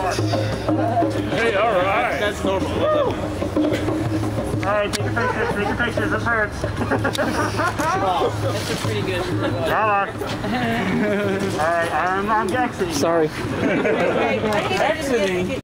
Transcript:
Hey, all right. That's normal. Alright, take your pictures, this hurts. Wow, that's pretty good. Come on. Alright, I'm guessing. Sorry. Exiting.